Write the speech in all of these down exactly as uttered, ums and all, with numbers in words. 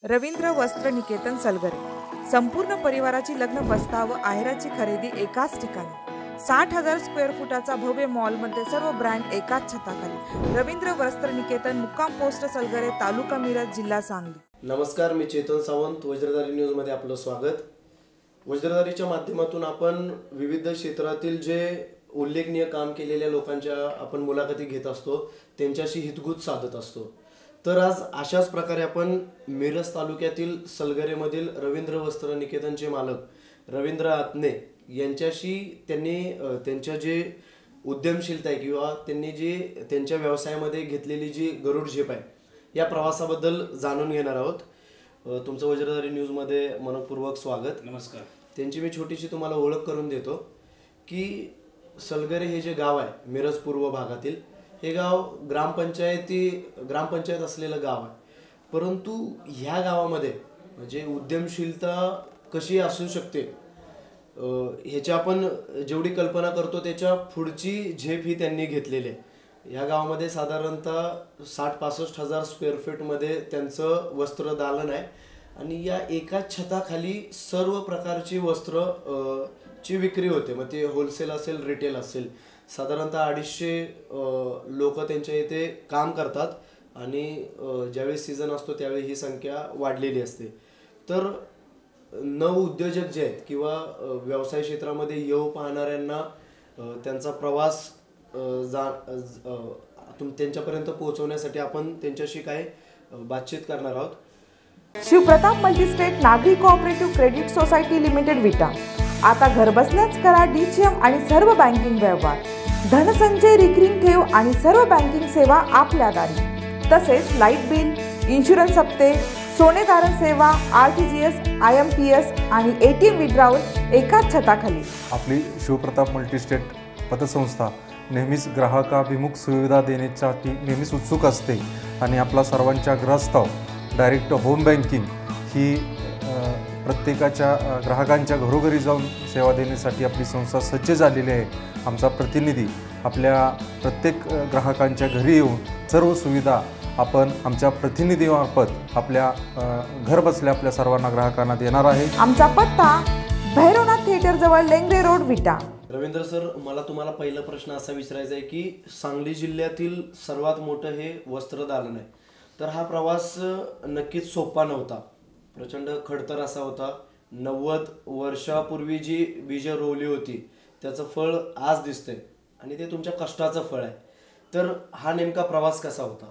रवींद्र वस्त्र निकेतन सलगरे. संपूर्ण परिवाराची लग्न बस्ता व आहेराची खरेदी एकाच ठिकाणी. साठ हजार स्क्वेअर फुटाचा भव्य मॉलमध्ये सर्व ब्रँड एकाच छताखाली. रवींद्र वस्त्र निकेतन, मुक्काम पोस्ट सलगरे, तालुका मिरज, जिल्हा सांगली. नमस्कार, मी चेतन सावंत. वज्रधारी न्यूज मध्ये आपलं स्वागत. वज्रधारीच्या माध्यमातून आपण विविध क्षेत्रातील जे उल्लेखनीय काम केलेल्या लोकांच्या आपण मुलाखती घेत असतो, त्यांच्याशी हितगुज साधत असतो. तर आज अशाच प्रकारे आपण मिरज तालुक्यातील सलगरेमधील रवींद्र वस्त्र निकेतनचे मालक रवींद्र आत्ने यांच्याशी त्यांनी त्यांच्या जे उद्यमशीलता आहे किंवा त्यांनी जी त्यांच्या व्यवसायामध्ये घेतलेली जी गरुड झेप आहे या प्रवासाबद्दल जाणून घेणार आहोत. तुमचं वज्रधारी न्यूजमध्ये मनपूर्वक स्वागत. नमस्कार. त्यांची मी छोटीशी तुम्हाला ओळख करून देतो की सलगरे हे जे गाव आहे मिरज पूर्व भागातील, हे गाव ग्रामपंचायती ग्रामपंचायत असलेलं गाव आहे. परंतु ह्या गावामध्ये म्हणजे उद्यमशीलता कशी असू शकते ह्याची आपण जेवढी कल्पना करतो त्याच्या पुढची झेप ही त्यांनी घेतलेली आहे. ह्या गावामध्ये साधारणतः साठ पासष्ट हजार स्क्वेअर फीटमध्ये त्यांचं वस्त्र दालन आहे आणि या एकाच छताखाली सर्व प्रकारची वस्त्र ची विक्री होते. मग ते होलसेल असेल, रिटेल असेल. साधारणतः अडीचशे लोक त्यांच्या इथे काम करतात आणि ज्यावेळी सीझन असतो त्यावेळी ही संख्या वाढलेली असते. तर नव उद्योजक जे आहेत किंवा व्यवसाय क्षेत्रामध्ये येऊ पाहणाऱ्यांना त्यांचा प्रवास जा तुम त्यांच्यापर्यंत पोहोचवण्यासाठी आपण त्यांच्याशी काय बातचीत करणार आहोत. शिवप्रताप मल्टीस्टेट नागरी cooperative credit society limited Vita. आता घरबसल्याच करा डीसीएम आणि सर्व बँकिंग व्यवहार, धनसंचय, रिकरिंग ठेव आणि सर्व बँकिंग सेवा आपल्या दारी. तसेच लाईट बिल, इन्शुरन्स हप्ते, सोने तारण सेवा, R T G S, I M P S आणि ए टी एम विड्रॉवल एकाच छताखाली. आपली शिवप्रताप मल्टीस्टेट पतसंस्था नेहमीच ग्राहकाभिमुख सुविधा देण्यासाठी नेहमीच उत्सुक असते आणि आपला सर्वांच्या ग्रहस्थाव डायरेक्ट होम बँकिंग ही प्रत्येकाच्या ग्राहकांच्या घरोघरी जाऊन सेवा देण्यासाठी आपली संस्था सज्ज झालेली आहे. आमचा प्रतिनिधी आपल्या प्रत्येक ग्राहकांच्या घरी येऊन सर्व सुविधा आपण आमच्या प्रतिनिधीमार्फत आपल्या घर बसल्या आपल्या सर्वांना ग्राहकांना देणार आहे. आमचा पत्ता भैरवनाथ थिएटर जवळ लेंगरे रोड, विटा. रवींद्र सर, मला तुम्हाला पहिला प्रश्न असा विचारायचा आहे की सांगली जिल्ह्यातील सर्वात मोठं हे वस्त्र दालन आहे. तर हा प्रवास नक्कीच सोपा नव्हता, प्रचंड खडतर असा होता. नव्वद वर्षापूर्वी जी बीज रोवली होती त्याचं फळ आज दिसतंय आणि ते तुमच्या कष्टाचं फळ आहे. तर हा नेमका प्रवास कसा होता?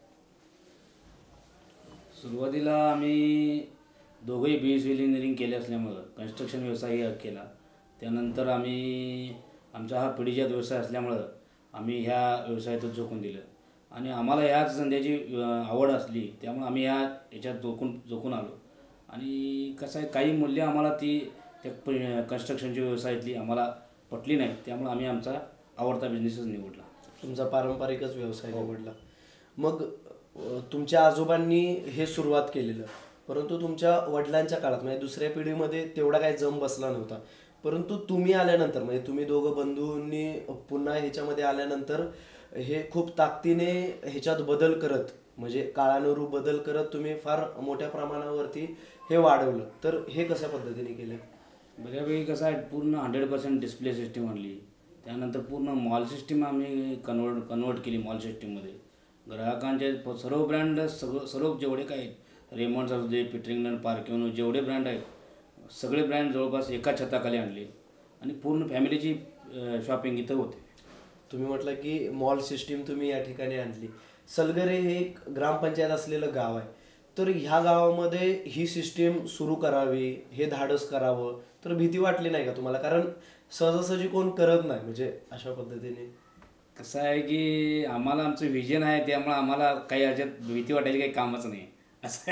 सुरुवातीला आम्ही दोघंही बी एस इंजिनिअरिंग केले असल्यामुळं कन्स्ट्रक्शन व्यवसाय केला. त्यानंतर आम्ही आमचा हा पिढीजात व्यवसाय असल्यामुळं आम्ही ह्या व्यवसायातच झोकून दिलं आणि आम्हाला ह्याच धंद्याची आवड असली त्यामुळे आम्ही ह्या याच्यात झोकून झोकून आलो. आणि कसं आहे, काही मूल्य आम्हाला ती त्या कन्स्ट्रक्शनची व्यवसायातली आम्हाला पटली नाही, त्यामुळे आम्ही आमचा आवडता बिझनेसच निवडला. तुमचा पारंपरिकच व्यवसाय निवडला. मग तुमच्या आजोबांनी हे सुरुवात केलेलं, परंतु तुमच्या वडिलांच्या काळात म्हणजे दुसऱ्या पिढीमध्ये तेवढा काही जम बसला नव्हता. परंतु तुम्ही आल्यानंतर म्हणजे तुम्ही दोघं बंधूंनी पुन्हा ह्याच्यामध्ये आल्यानंतर हे खूप ताकदीने ह्याच्यात बदल करत म्हणजे काळानुरूप बदल करत तुम्ही फार मोठ्या प्रमाणावरती हे वाढवलं. तर हे कशा पद्धतीने केलं? बऱ्यापैकी कसं आहे, पूर्ण हंड्रेड पर्सेंट डिस्प्ले सिस्टीम आणली. त्यानंतर पूर्ण मॉल सिस्टीम आम्ही कन्वर्ट कन्वर्ट केली मॉल सिस्टीममध्ये. ग्राहकांचे सर्व ब्रँड सगळं सर्व जेवढे काय रेमंड्स असू दे, पिटरिंगटन, पार्किंग, जेवढे ब्रँड आहेत सगळे ब्रँड जवळपास एका छताखाली आणले आणि पूर्ण फॅमिलीची शॉपिंग इथं होते. तुम्ही म्हटलं की मॉल सिस्टीम तुम्ही या ठिकाणी आणली. सलगरे हे एक ग्रामपंचायत असलेलं गाव आहे. तर ह्या गावामध्ये ही सिस्टीम सुरू करावी, हे धाडस करावं, तर भीती वाटली नाही का तुम्हाला? कारण सहजासहजी कोण करत नाही म्हणजे अशा पद्धतीने. कसं आहे की आम्हाला आमचं व्हिजन आहे, त्यामुळे आम्हाला काही याच्यात भीती वाटायची काही कामच नाही असं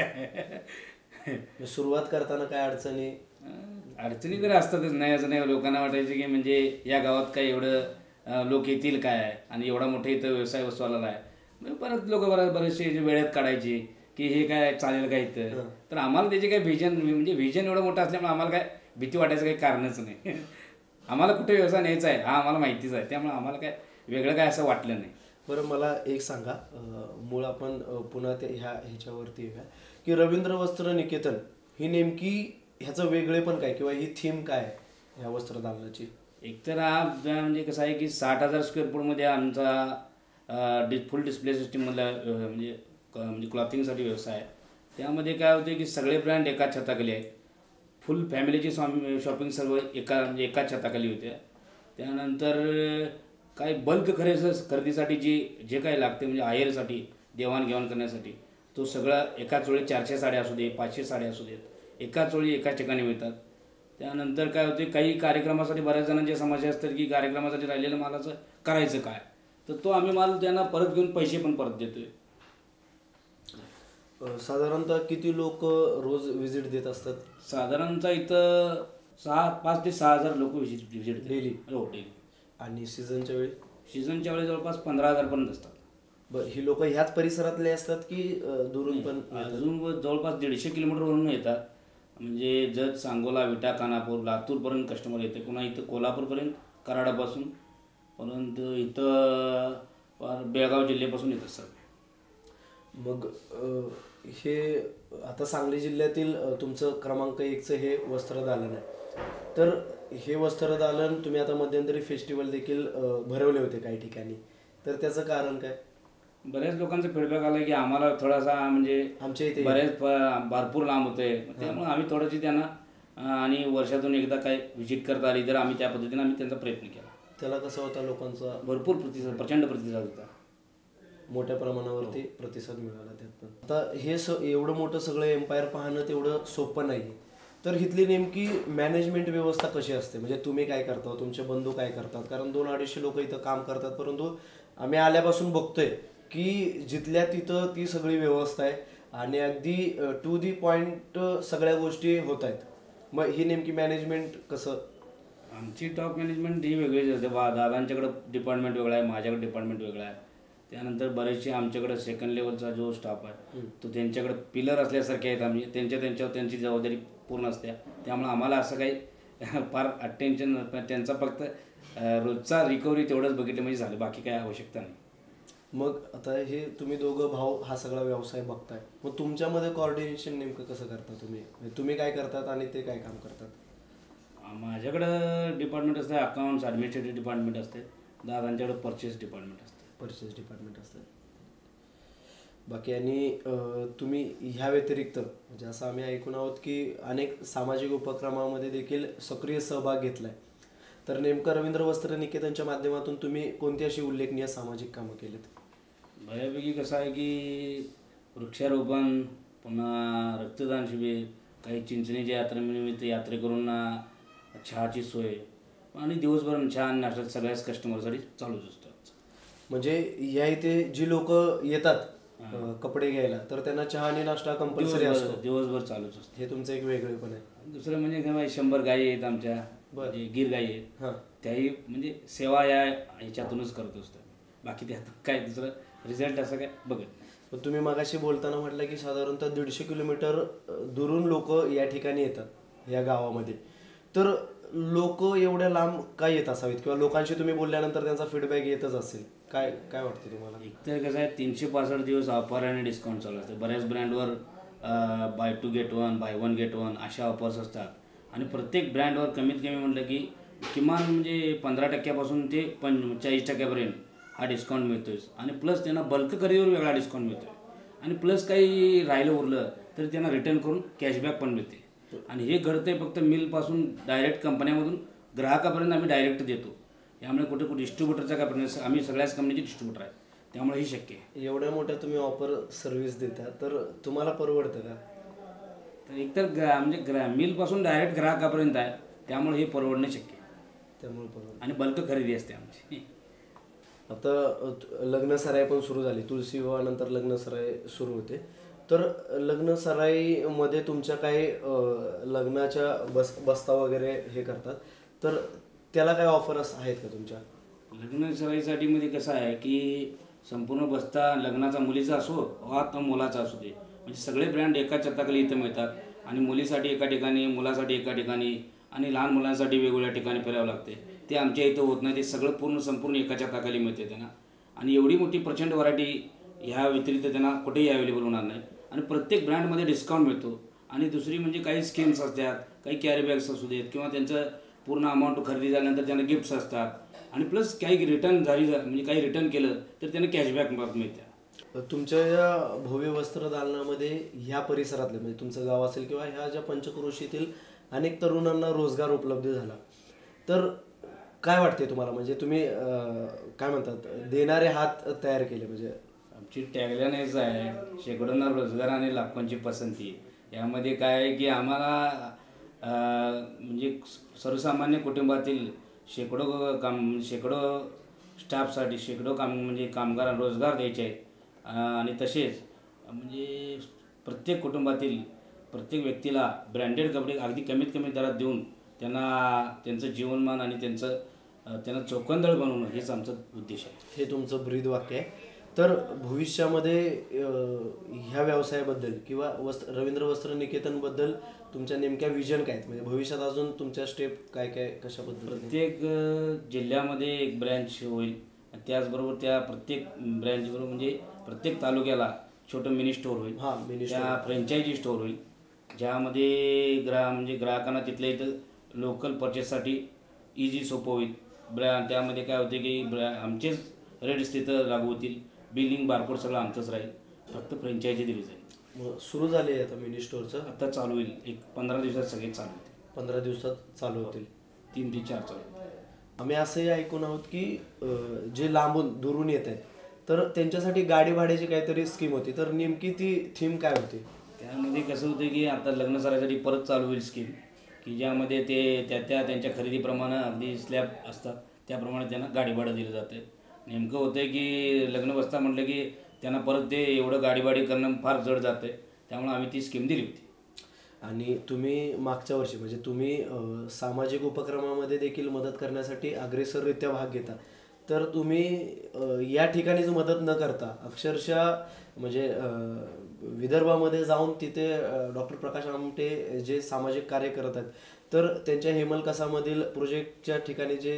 आहे. सुरुवात करताना काय अडचणी अडचणी तर असतातच, नाही असं नाही. लोकांना वाटायचं की म्हणजे या गावात काय एवढं लोक येतील काय आणि एवढा मोठा इथं व्यवसाय वसवाला आहे. परत लोक बऱ्याच बरेचसे वेळेत काढायचे की हे काय चालेल का इथं. तर आम्हाला त्याचे काही व्हिजन म्हणजे व्हिजन एवढं मोठं असल्यामुळे आम्हाला काय भीती वाटायचं काही कारणच नाही. आम्हाला कुठे व्यवसाय न्यायचा आहे हा आम्हाला माहितीच आहे, त्यामुळे आम्हाला काय वेगळं काय असं वाटलं नाही. बरं, मला एक सांगा, मूळ आपण पुन्हा ते ह्या ह्याच्यावरती येऊया की रवींद्र वस्त्र निकेतन ही नेमकी ह्याचं वेगळेपण काय किंवा ही थीम काय आहे ह्या वस्त्रदालनाची? एकतर हा म्हणजे कसं आहे की साठ हजार स्क्वेअर फूटमध्ये आमचा डि फुल डिस्प्ले सिस्टीममधला म्हणजे क- म्हणजे क्लॉथिंगसाठी व्यवसाय आहे. त्यामध्ये काय होते की सगळे ब्रँड एका छताखाली आहेत. फुल फॅमिलीची शॉपिंग सर्व एका म्हणजे एकाच छताखाली होत्या. त्यानंतर काय बल्क खरेदी खरेदीसाठी जी जे काही लागते म्हणजे आहेरसाठी देवाणघेवाण करण्यासाठी तो सगळा एकाच वेळी चारशे साड्या असू दे, पाचशे साड्या असू देत, एकाच वेळी एकाच ठिकाणी मिळतात. त्यानंतर काय होते काही कार्यक्रमासाठी बऱ्याच जणांच्या समस्या असतात की कार्यक्रमासाठी राहिलेलं मालाचं करायचं काय, तर तो आम्ही माल त्यांना परत घेऊन पैसे पण परत देतोय. अ, साधारणतः किती लोक रोज व्हिजिट देत असतात? साधारणतः इथं सहा पाच ते सहा हजार लोक व्हिजिट व्हिजिट Daily? हो डेली. आणि सीझनच्या वेळी? सीझनच्या वेळी जवळपास पंधरा हजारपर्यंत असतात. बरं, ही लोक ह्याच परिसरातले असतात की अ, दुरून पण येतात? अजून व जवळपास दीडशे किलोमीटरवरून येतात. म्हणजे जत, सांगोला, विटा, खानापूर, लातूरपर्यंत कस्टमर येते. पुन्हा इथं कोल्हापूरपर्यंत, कराडापासून परंतु इथं पार बेळगाव जिल्ह्यापासून येतात सर. मग अ, हे आता सांगली जिल्ह्यातील अ, तुमचं क्रमांक एकचं हे वस्त्रदालन आहे. तर हे वस्त्रदालन तुम्ही आता मध्यंतरी फेस्टिवल देखील अ, भरवले होते काही ठिकाणी, तर त्याचं कारण काय? बऱ्याच लोकांचा फीडबॅक आला की आम्हाला थोडासा म्हणजे आमच्या इथे बरेच प- भरपूर लांब होते, त्यामुळे आम्ही थोडीशी त्यांना अं, आणि वर्षातून एकदा काय व्हिजिट करता आली तर आम्ही त्या पद्धतीने आम्ही त्यांचा प्रयत्न केला. त्याला कसा होता लोकांचा? भरपूर प्रतिसाद, प्रचंड प्रतिसाद होता. मोठ्या प्रमाणावरती प्रतिसाद मिळाला त्यातनं. आता हे स एवढं मोठं सगळं एम्पायर पाहणं तेवढं सोपं नाही. तर इथली नेमकी मॅनेजमेंट व्यवस्था कशी असते? म्हणजे तुम्ही काय करता, तुमचे बंधू काय करतात? कारण दोन अडीचशे लोक इथं काम करतात, परंतु आम्ही आल्यापासून बघतोय की जिथल्या तिथं ती सगळी व्यवस्था आहे आणि अगदी टू दी पॉईंट सगळ्या गोष्टी होत आहेत. मग ही नेमकी मॅनेजमेंट कसं? आमची टॉप मॅनेजमेंट ही वेगळीच असते. बा दादांच्याकडं डिपार्टमेंट वेगळा आहे, माझ्याकडे डिपार्टमेंट वेगळा आहे. त्यानंतर बरेचसे आमच्याकडे सेकंड लेवलचा जो स्टाफ आहे तो त्यांच्याकडे पिलर असल्यासारखे आहेत. आम्ही त्यांच्या त्यांच्यावर त्यांची जबाबदारी पूर्ण असते. त्यामुळे आम्हाला असं काही फार अटेन्शन, त्यांचा फक्त अं, रोजचा रिकव्हरी तेवढंच बघितलं म्हणजे झालं, बाकी काय आवश्यकता नाही. मग आता हे तुम्ही दोघं भाऊ हा सगळा व्यवसाय बघताय, मग तुमच्यामध्ये कोऑर्डिनेशन नेमकं कसं करता तुम्ही? म्हणजे तुम्ही काय करतात आणि ते काय काम करतात? माझ्याकडं डिपार्टमेंट असते अकाउंट्स, ॲडमिनिस्ट्रेटिव्ह डिपार्टमेंट असते. दादांच्याकडे परचेस डिपार्टमेंट असते. परचेस डिपार्टमेंट असतं. बाकी आणि अं, तुम्ही ह्या व्यतिरिक्त म्हणजे असं आम्ही ऐकून आहोत की अनेक सामाजिक उपक्रमामध्ये देखील सक्रिय सहभाग घेतलाय. तर नेमकं रवींद्र वस्त्र निकेतनच्या माध्यमातून तुम्ही कोणती अशी उल्लेखनीय सामाजिक कामं केलीत? बऱ्यापैकी कसं आहे की वृक्षारोपण, पुन्हा रक्तदान शिबिर, काही चिंचणीच्या यात्रेनिमित्त यात्रेकरूंना चहाची सोय आणि दिवसभर चहा आणि नाश्ता सगळ्याच कस्टमरसाठी चालूच असतो. म्हणजे या इथे जी लोक येतात अं, कपडे घ्यायला, तर त्यांना चहा आणि नाश्ता कंपल्सरी दिवसभर असतो. दिवसभर चालूच असतो. हे तुमचं एक वेगळेपण आहे. दुसरं म्हणजे काय माहिती, शंभर गायी आहेत आमच्या, म्हणजे गिर गायी आहेत. हां. त्याही म्हणजे सेवा या ह्याच्यातूनच करत असतो. बाकी त्यात काय दुसरं रिझल्ट असं काय बघत. पण तुम्ही मगाशी बोलताना म्हटलं की साधारणतः दीडशे किलोमीटर अं, दुरून लोक या ठिकाणी येतात या गावामध्ये. तर लोक एवढ्या लांब काय येत असावेत किंवा लोकांशी तुम्ही बोलल्यानंतर त्यांचा फीडबॅक येतच असेल, काय काय वाटतं तुम्हाला? एकतर कसं आहे, तीनशे पासष्ट दिवस ऑफर आणि डिस्काउंट चालू असते. बऱ्याच ब्रँडवर buy two get one, buy one get one अशा ऑफर्स असतात. आणि प्रत्येक ब्रँडवर कमीत कमी म्हटलं की किमान म्हणजे पंधरा टक्क्यापासून ते पं चाळीस टक्क्यापर्यंत हा डिस्काउंट मिळतोय. आणि प्लस त्यांना बल्क खरेदीवर वेगळा डिस्काउंट मिळतो आहे. आणि प्लस काही राहिलं उरलं तर त्यांना रिटर्न करून कॅशबॅक पण मिळते. आणि हे घडतंय फक्त मिलपासून डायरेक्ट कंपन्यामधून ग्राहकापर्यंत आम्ही डायरेक्ट देतो. त्यामुळे कुठे कुठे डिस्ट्रीब्युटरचा काय प्रश्न, आम्ही सगळ्याच कंपनीचे डिस्ट्रीब्युटर आहे, त्यामुळे ही शक्य आहे. एवढ्या मोठ्या तुम्ही ऑफर सर्व्हिस देता, तर तुम्हाला परवडतं का? तर एकतर ग्रा म्हणजे ग्रा मिलपासून डायरेक्ट ग्राहकापर्यंत आहे, त्यामुळे हे परवडणं शक्य आहे. त्यामुळे परवडतं. आणि बल्क खरेदी असते आमची. आता अ, लग्न सराई पण सुरू झाली, तुळशी विवाहानंतर लग्न सराई सुरू होते. तर लग्न सराईमध्ये तुमच्या काही अ, लग्नाच्या बस बस्ता वगैरे हे करतात, तर त्याला काय ऑफर्स आहेत का तुमच्या? लग्न सराईसाठी मध्ये कसं आहे की संपूर्ण बस्ता लग्नाचा मुलीचा असो वा तो मुलाचा असू दे, म्हणजे सगळे ब्रँड एका छताखाली इथं मिळतात. आणि मुलीसाठी एका ठिकाणी, मुलासाठी एका ठिकाणी आणि लहान मुलांसाठी वेगवेगळ्या ठिकाणी फिरावं लागते. ते आमच्या इथं होत नाही, ते सगळं पूर्ण संपूर्ण एका छताखाली मिळते त्यांना. आणि एवढी मोठी प्रचंड व्हरायटी ह्या व्यतिरिक्त त्यांना कुठेही अवेलेबल होणार नाही. आणि प्रत्येक ब्रँडमध्ये डिस्काउंट मिळतो. आणि दुसरी म्हणजे काही स्कीम्स असतात, काही कॅरी बॅग्स असू देत किंवा त्यांचं पूर्ण अमाऊंट खरेदी झाल्यानंतर त्यांना गिफ्ट्स असतात. आणि प्लस काही रिटर्न झाली म्हणजे काही रिटर्न केलं तर त्यांना कॅशबॅक मिळते. तुमच्या या भव्य वस्त्रदालनामध्ये ह्या परिसरातले म्हणजे तुमचं गाव असेल किंवा ह्या ज्या पंचक्रोशीतील अनेक तरुणांना रोजगार उपलब्ध झाला, तर काय वाटते तुम्हाला? म्हणजे तुम्ही काय म्हणतात, देणारे हात तयार केले. म्हणजे आमची टॅगलाईन हेच आहे, शेकडोंना रोजगार आणि लाखोंची पसंती. यामध्ये काय आहे की आम्हाला म्हणजे सर्वसामान्य कुटुंबातील शेकडो काम शेकडो स्टाफसाठी शेकडो काम म्हणजे कामगार रोजगार द्यायचे आहेत. आणि तसेच म्हणजे प्रत्येक कुटुंबातील प्रत्येक व्यक्तीला ब्रँडेड कपडे अगदी कमीत कमी दरात देऊन त्यांना त्यांचं जीवनमान आणि त्यांचं त्यांना चोखंदळ बनवणं हेच आमचं उद्देश आहे. हे तुमचं ब्रीद वाक्य आहे. तर भविष्यामध्ये ह्या व्यवसायाबद्दल किंवा वस्त्र रवींद्र वस्त्र निकेतनबद्दल तुमच्या नेमक्या विजन काय आहेत? म्हणजे भविष्यात अजून तुमच्या स्टेप काय काय कशाबद्दल? प्रत्येक जिल्ह्यामध्ये एक ब्रँच होईल. त्याचबरोबर त्या प्रत्येक ब्रँचबरोबर म्हणजे प्रत्येक तालुक्याला छोटं मिनी स्टोअर होईल. हां, मिनी त्या फ्रँचायझी स्टोअर होईल, ज्यामध्ये ग्रा म्हणजे ग्राहकांना तिथल्या इथं लोकल परचेससाठी इझी सोपं होईल. ब्रॅ त्यामध्ये काय होते की ब्रॅ आमचेच रेट्स तिथं लागू होतील. बिलिंग बारकोड सगळं आमचंच राहील, फक्त फ्रँचायझी दिली जाईल. सुरू झाले आता मिनी स्टोअरचं? आता चालू होईल, एक पंधरा दिवसात सगळे चालू होतील. पंधरा दिवसात चालू होतील. तीन ते चार चालू होतील. आम्ही असंही ऐकून आहोत की जे लांबून दुरून येत आहेत तर त्यांच्यासाठी गाडी भाड्याची काहीतरी स्कीम होती, तर नेमकी ती थीम काय होती? त्यामध्ये कसं होतं की आता लग्न करायसाठी परत चालू होईल स्कीम, की ज्यामध्ये ते त्या त्या त्यांच्या खरेदीप्रमाणे अगदी स्लॅब असतात त्याप्रमाणे त्यांना गाडी भाडं दिलं जातं. नेमकं होतं आहे की लग्न बसता म्हटलं की त्यांना परत ते एवढं गाडीभाडी करणं फार जड जातं आहे, त्यामुळे आम्ही ती स्कीम दिली होती. आणि तुम्ही मागच्या वर्षी म्हणजे तुम्ही सामाजिक उपक्रमामध्ये देखील मदत करण्यासाठी अग्रेसररित्या भाग घेता, तर तुम्ही या ठिकाणीच मदत न करता अक्षरशः म्हणजे विदर्भामध्ये जाऊन तिथे डॉक्टर प्रकाश आमटे जे सामाजिक कार्य करत आहेत, तर त्यांच्या हेमलकसामधील प्रोजेक्टच्या ठिकाणी जे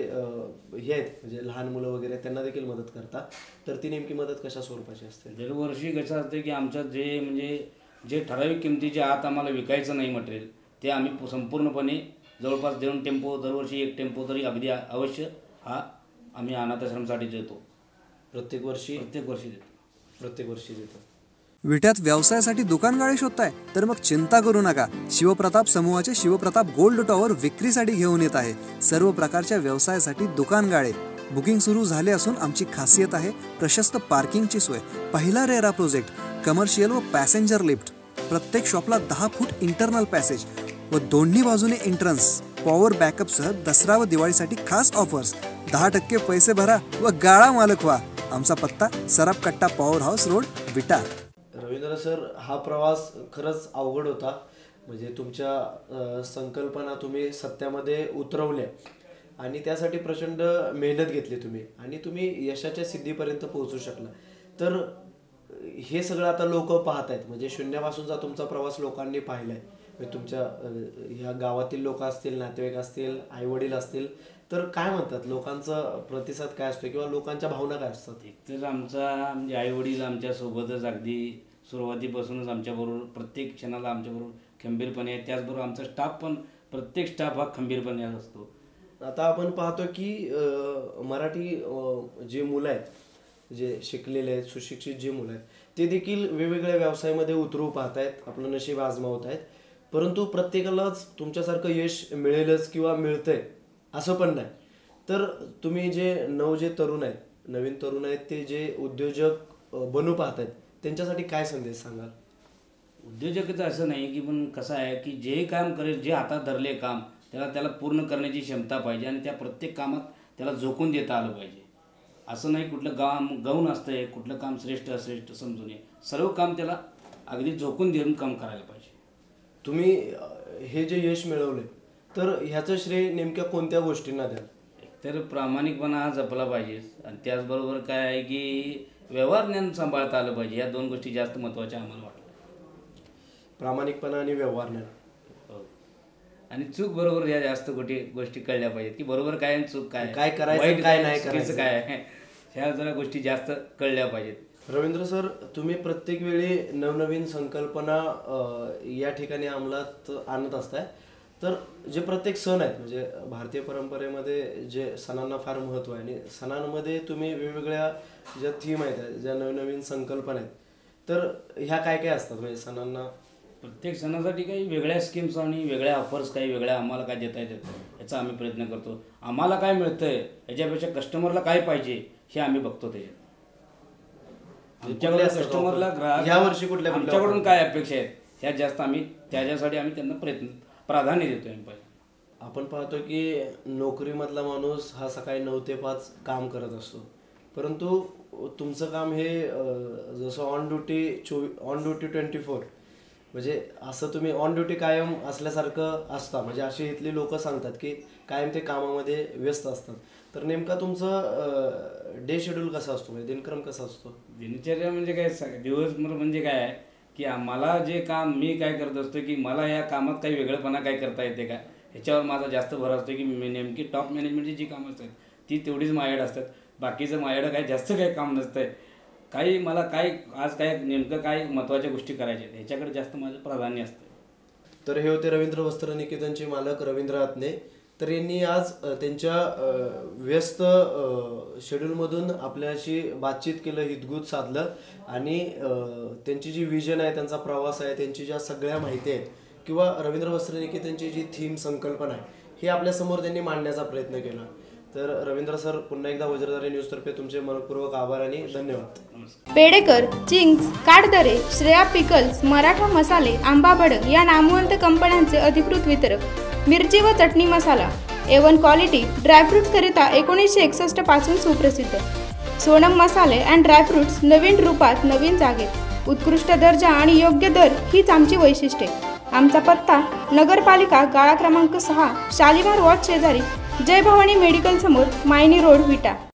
हे आहेत म्हणजे लहान मुलं वगैरे त्यांना देखील मदत करता, तर ती नेमकी मदत कशा स्वरूपाची असते? दरवर्षी कसं असतं की आमच्यात जे म्हणजे जे ठराविक किमतीच्या आत आम्हाला विकायचं नाही मटेरियल, ते आम्ही संपूर्णपणे जवळपास दोन टेम्पो दरवर्षी एक टेम्पो तरी अगदी अवश्य हा आम्ही अनाथाश्रमसाठी देतो. प्रत्येक वर्षी प्रत्येक वर्षी देतो प्रत्येक वर्षी देतो. विट्यात व्यवसायासाठी दुकान गाळे शोधताय तर मग चिंता करू नका. शिवप्रताप समूहाचे शिवप्रताप गोल्ड टॉवर विक्रीसाठी घेऊन येत आहे सर्व प्रकारच्या व्यवसायासाठी दुकान गाळे. बुकिंग सुरू झाले असून आमची खासियत आहे प्रशस्त पार्किंगची सोय. पहिला रेरा प्रोजेक्ट, कमर्शियल व पॅसेंजर लिफ्ट, प्रत्येक शॉपला दहा फूट इंटरनल पॅसेज व दोन्ही बाजूने एंट्रन्स. पॉवर बॅकअपसह दसरा व दिवाळीसाठी खास ऑफर्स. दहा टक्के पैसे भरा व गाळा मालक व्हा. आमचा पत्ता सराफ कट्टा पॉवर हाऊस रोड विटा. रवींद्र सर, हा प्रवास खरंच अवघड होता. म्हणजे तुमच्या संकल्पना तुम्ही सत्यामध्ये उतरवल्या आणि त्यासाठी प्रचंड मेहनत घेतली तुम्ही आणि तुम्ही यशाच्या सिद्धीपर्यंत पोहोचू शकला. तर हे सगळं आता लोक पाहत आहेत, म्हणजे शून्यापासूनचा तुमचा प्रवास लोकांनी पाहिला आहे. तुमच्या ह्या गावातील लोक असतील, नातेवाईक असतील, आईवडील असतील, तर काय म्हणतात, लोकांचा प्रतिसाद काय असतो किंवा लोकांच्या भावना काय असतात? एकतर आमचा म्हणजे आईवडील आमच्यासोबतच अगदी सुरुवातीपासूनच आमच्याबरोबर प्रत्येक क्षणाला आमच्याबरोबर खंबीरपणे आहे. त्याचबरोबर आमचा स्टाफ पण प्रत्येक स्टाफ हा खंबीरपणे असतो. आता आपण पाहतो की मराठी जे मुलं आहेत, जे शिकलेले आहेत, सुशिक्षित जे मुलं आहेत, ते देखील वेगवेगळ्या व्यवसायामध्ये उतरू पाहत आहेत, आपलं नशीब आजमावत आहेत. परंतु प्रत्येकालाच तुमच्यासारखं यश मिळेलच किंवा मिळतंय असं पण नाही. तर तुम्ही जे नव जे तरुण आहेत, नवीन तरुण आहेत, ते जे उद्योजक बनू पाहत आहेत, त्यांच्यासाठी काय संदेश सांगाल? उद्योजकाचं असं नाही की पण कसं आहे की जे काम करेल, जे हातात धरले काम, त्याला त्याला पूर्ण करण्याची क्षमता पाहिजे आणि त्या प्रत्येक कामात त्याला झोकून देता आलं पाहिजे. असं नाही कुठलं काम गौण असतंय, कुठलं काम श्रेष्ठ अश्रेष्ठ समजून नये. सर्व काम त्याला अगदी झोकून देऊन काम करायला पाहिजे. तुम्ही हे जे यश मिळवले, तर ह्याचं श्रेय नेमक्या कोणत्या गोष्टींना द्याल? तर प्रामाणिकपणा हा जपला पाहिजे आणि त्याचबरोबर काय आहे की व्यवहार ज्ञान सांभाळता आलं पाहिजे. या दोन गोष्टी जास्त महत्त्वाच्या आम्हाला वाटतात. प्रामाणिकपणा आणि व्यवहार ज्ञान. हो. आणि चूक बरोबर या जास्त गोष्टी गोष्टी कळल्या पाहिजेत की बरोबर काय आणि चूक काय, काय करायचं काय नाही करायचं काय आहे, ह्या जरा गोष्टी जास्त कळल्या पाहिजेत. रवींद्र सर, तुम्ही प्रत्येक वेळी नवनवीन संकल्पना अ, या ठिकाणी अंमलात आणत असताय. तर जे प्रत्येक सण आहेत, म्हणजे भारतीय परंपरेमध्ये जे सणांना फार महत्त्व आहे आणि सणांमध्ये तुम्ही वेगवेगळ्या ज्या थीम आहेत, ज्या नवनवीन संकल्पना आहेत, तर ह्या काय काय असतात म्हणजे सणांना? प्रत्येक सणासाठी काही वेगळ्या स्कीम्स आणि वेगळ्या ऑफर्स, काही वेगळ्या आम्हाला काय देता येतात याचा आम्ही प्रयत्न करतो. आम्हाला काय मिळतं आहे याच्यापेक्षा कस्टमरला काय पाहिजे हे आम्ही बघतो. त्याच्यात आमच्याकडे कस्टमरला ग्राहक यावर्षी कुठल्या कुठल्या आमच्याकडून काय अपेक्षा आहेत ह्या जास्त आम्ही त्याच्यासाठी आम्ही त्यांना प्रयत्न प्राधान्य देतो आहे. पहिले आपण पाहतो की नोकरीमधला माणूस हा सकाळी नऊ ते पाच काम करत असतो, परंतु तुमचं काम हे अं, जसं ऑन ड्युटी चोवी ऑन ड्युटी ट्वेंटी फोर म्हणजे असं तुम्ही ऑन ड्युटी कायम असल्यासारखं असता. म्हणजे अशी इथली लोक सांगतात की कायम ते कामामध्ये व्यस्त असतात. तर नेमका तुमचं डे शेड्यूल कसा असतो, म्हणजे दिनक्रम कसा असतो? दिनचर्या म्हणजे काय, स- दिवसभर म्हणजे काय आहे की आम्हाला जे काम मी काय करत असतो की मला या कामात काही वेगळेपणा काय करता येते का ह्याच्यावर माझा जास्त भर असतो. की मी नेमकी टॉप मॅनेजमेंटची जी कामं असतात ती तेवढीच माझ्याकडे असतात. बाकीचं माझ्याकडे काही जास्त काही काम नसतं आहे. काही मला काय आज काय नेमकं काय महत्त्वाच्या गोष्टी करायच्या आहेत ह्याच्याकडे जास्त माझं प्राधान्य असतं. तर हे होते रवींद्र वस्त्र निकेतनचे मालक रवींद्र आत्ने. तर यांनी आज अ, त्यांच्या अ, व्यस्त अ, शेड्यूलमधून आपल्याशी बातचीत केलं, हितगुज साधलं आणि अ, त्यांची जी विजन आहे, त्यांचा प्रवास आहे, त्यांची ज्या सगळ्या माहिती आहेत किंवा रवींद्र वस्त्र निकेतनची जी थीम संकल्पना आहे हे आपल्यासमोर त्यांनी मांडण्याचा प्रयत्न केला. तर रवींद्र सर, पुन्हा एकदा वज्रधारी न्यूजतर्फे तुमचे मनपूर्वक आभार आणि धन्यवाद. पेडेकर, चिंग्स, काडदरे, श्रेया पिकल्स, मराठा मसाले, आंबा भडक या नामवंत कंपन्यांचे अधिकृत वितरक. मिरची व चटणी मसाला ए वन क्वालिटी ड्रायफ्रुट्सकरिता एकोणीसशे एकसष्ट पासून सुप्रसिद्ध. सोनम मसाले अँड ड्रायफ्रुट्स नवीन रूपात नवीन जागेत. उत्कृष्ट दर्जा आणि योग्य दर हीच आमची वैशिष्ट्ये. आमचा पत्ता नगरपालिका गाळा क्रमांक सहा, शालिमार वॉच शेजारी, जय भवानी मेडिकल समोर, मायनी रोड, विटा.